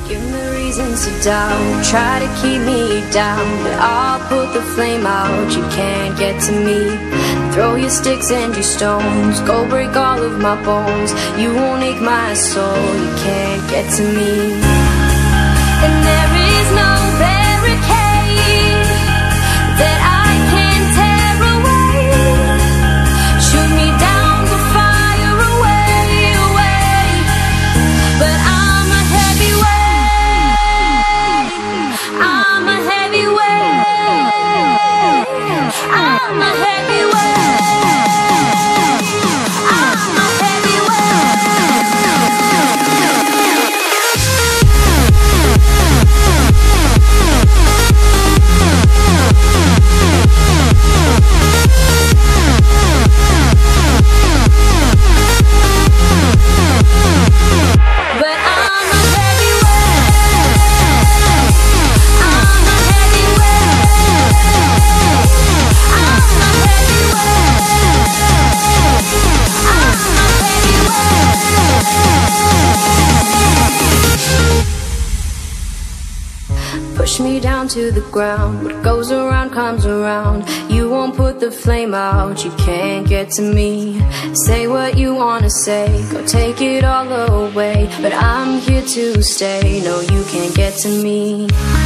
Give me reasons to doubt, try to keep me down, but I'll put the flame out, you can't get to me. Throw your sticks and your stones, go break all of my bones, you won't ache my soul, you can't get to me. And there is no barricade that I can tear away. Shoot me down, but fire away, away. But I'm a heavyweight, I'm a heavyweight, I'm a heavyweight, I'm a push me down to the ground. What goes around comes around. You won't put the flame out, you can't get to me. Say what you wanna say, go take it all away, but I'm here to stay. No, you can't get to me.